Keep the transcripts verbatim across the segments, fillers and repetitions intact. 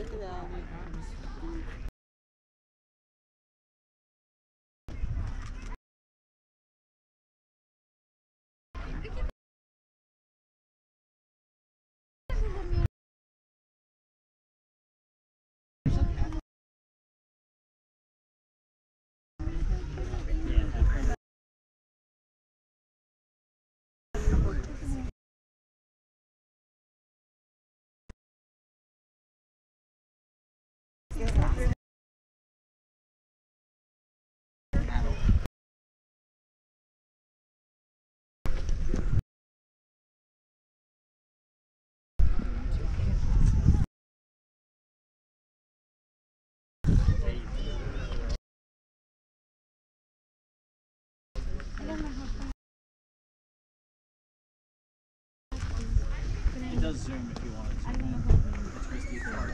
It does zoom if you want it to. It's risky part.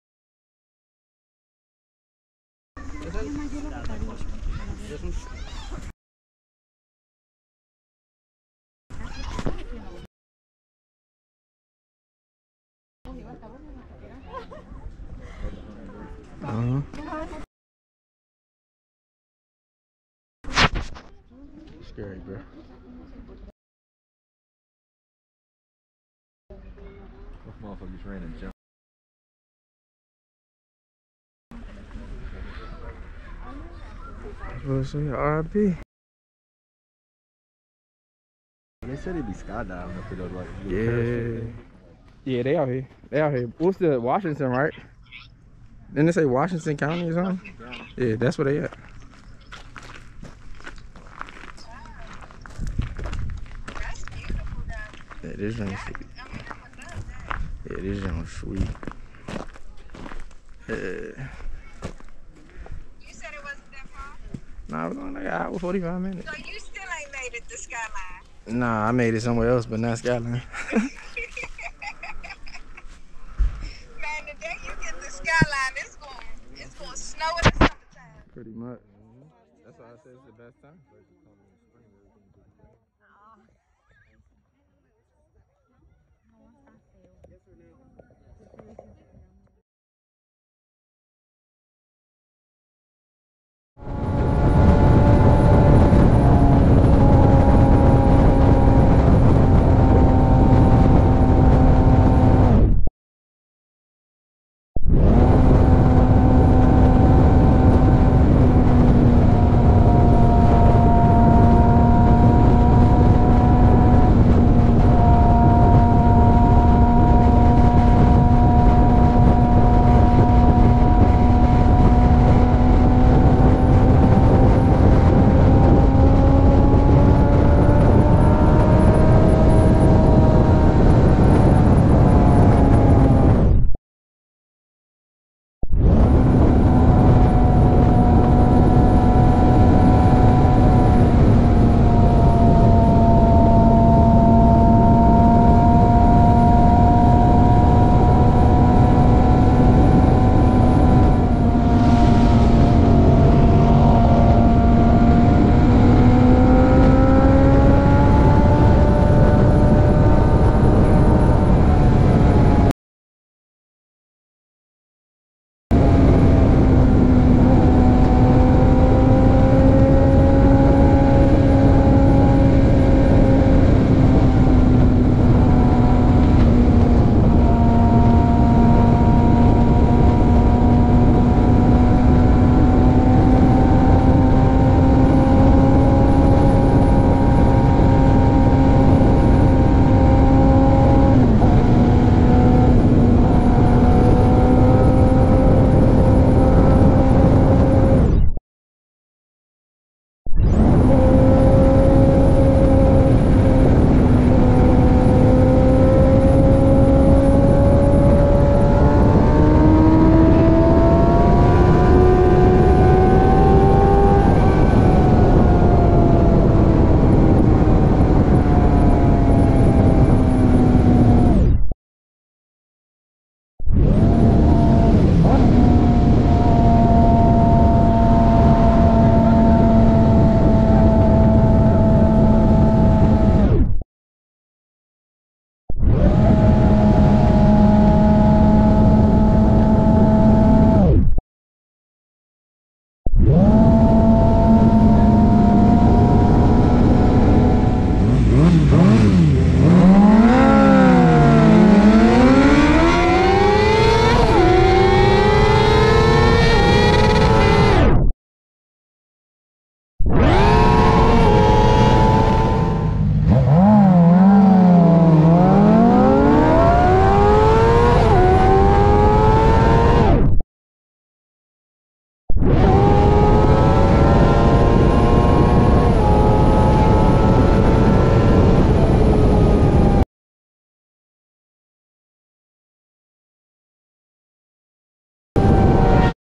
Uh-huh. Scary, bro. Those motherfuckers ran and jumped. I was saying R I P. They said they'd be skydiving up there, like, Yeah. Yeah, they out here. They out here. What's the Washington, right? Didn't they say Washington County or something? Yeah, that's where they at. Yeah, this young sweet. Yeah, this young sweet. Yeah. You said it wasn't that far? Nah, it was only like an hour, forty-five minutes. So you still ain't made it to Skyline? Nah, I made it somewhere else, but not Skyline. Man, the day you get to Skyline, it's going it's going to snow in the summertime. Pretty much. That's why I said it's the best time.